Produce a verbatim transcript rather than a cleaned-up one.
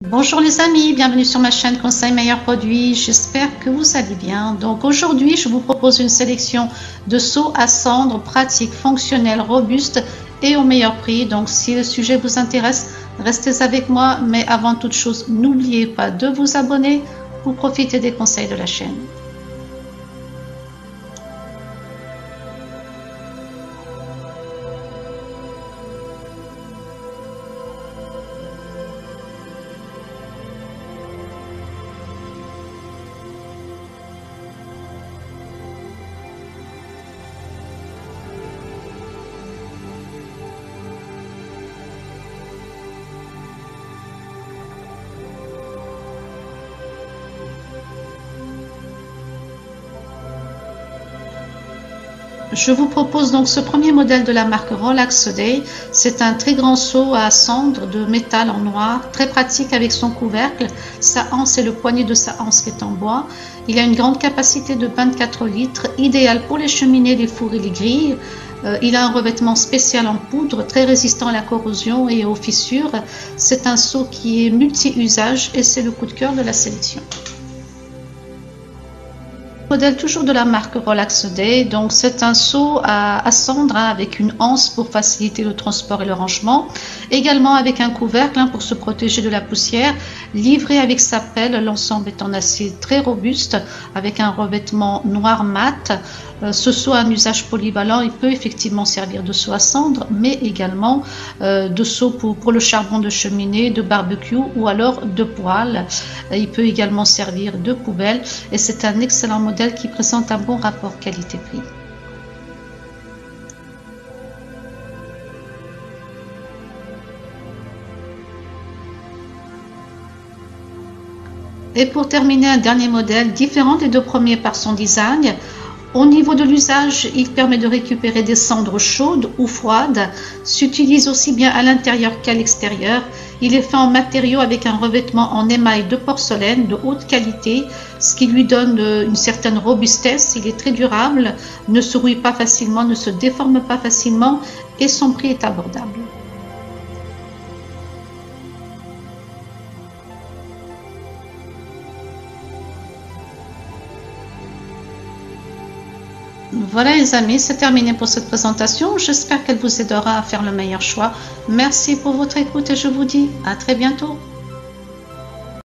Bonjour les amis, bienvenue sur ma chaîne Conseil Meilleurs Produits, j'espère que vous allez bien. Donc aujourd'hui je vous propose une sélection de seaux à cendre pratiques, fonctionnels, robustes et au meilleur prix. Donc si le sujet vous intéresse, restez avec moi, mais avant toute chose, n'oubliez pas de vous abonner pour profiter des conseils de la chaîne. Je vous propose donc ce premier modèle de la marque Relax Day. C'est un très grand seau à cendre de métal en noir, très pratique avec son couvercle, sa anse et le poignet de sa anse qui est en bois. Il a une grande capacité de vingt-quatre litres, idéal pour les cheminées, les fours et les grilles. Euh, il a un revêtement spécial en poudre, très résistant à la corrosion et aux fissures. C'est un seau qui est multi-usage et c'est le coup de cœur de la sélection. Modèle toujours de la marque Relax Day, donc c'est un seau à, à cendre hein, avec une anse pour faciliter le transport et le rangement, également avec un couvercle hein, pour se protéger de la poussière, livré avec sa pelle. L'ensemble est en acier très robuste avec un revêtement noir mat. Euh, ce seau a un usage polyvalent, il peut effectivement servir de seau à cendre, mais également euh, de seau pour, pour le charbon de cheminée, de barbecue ou alors de poêle. Euh, il peut également servir de poubelle et c'est un excellent modèle qui présente un bon rapport qualité-prix. Et pour terminer, un dernier modèle différent des deux premiers par son design. Au niveau de l'usage, il permet de récupérer des cendres chaudes ou froides, s'utilise aussi bien à l'intérieur qu'à l'extérieur. Il est fait en matériau avec un revêtement en émail de porcelaine de haute qualité, ce qui lui donne une certaine robustesse. Il est très durable, ne se rouille pas facilement, ne se déforme pas facilement et son prix est abordable. Voilà les amis, c'est terminé pour cette présentation. J'espère qu'elle vous aidera à faire le meilleur choix. Merci pour votre écoute et je vous dis à très bientôt.